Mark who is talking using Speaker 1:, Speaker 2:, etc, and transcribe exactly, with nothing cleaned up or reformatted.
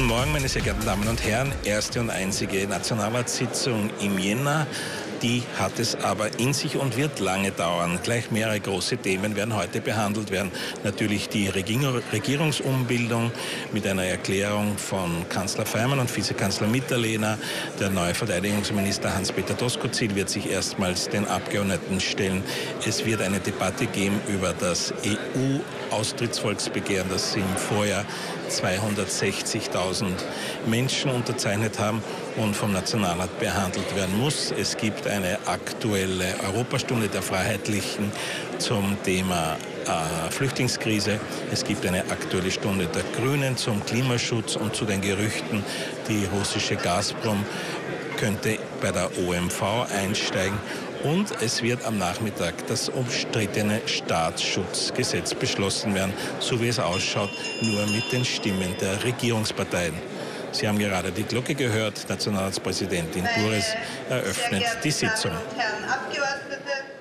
Speaker 1: Guten Morgen, meine sehr geehrten Damen und Herren. Erste und einzige Nationalratssitzung im Jänner. Die hat es aber in sich und wird lange dauern. Gleich mehrere große Themen werden heute behandelt werden. Natürlich die Regierungsumbildung mit einer Erklärung von Kanzler Faymann und Vizekanzler Mitterlehner. Der neue Verteidigungsminister Hans-Peter Doskozil wird sich erstmals den Abgeordneten stellen. Es wird eine Debatte geben über das E U-Austrittsvolksbegehren, das im Vorjahr zweihundertsechzigtausend Menschen unterzeichnet haben und vom Nationalrat behandelt werden muss. Es gibt eine aktuelle Europastunde der Freiheitlichen zum Thema äh, Flüchtlingskrise. Es gibt eine aktuelle Stunde der Grünen zum Klimaschutz und zu den Gerüchten, die russische Gazprom könnte bei der O M V einsteigen. Und es wird am Nachmittag das umstrittene Staatsschutzgesetz beschlossen werden, so wie es ausschaut, nur mit den Stimmen der Regierungsparteien. Sie haben gerade die Glocke gehört. Nationalratspräsidentin Burres eröffnet die Sitzung.
Speaker 2: Meine sehr geehrten Damen und Herren Abgeordnete,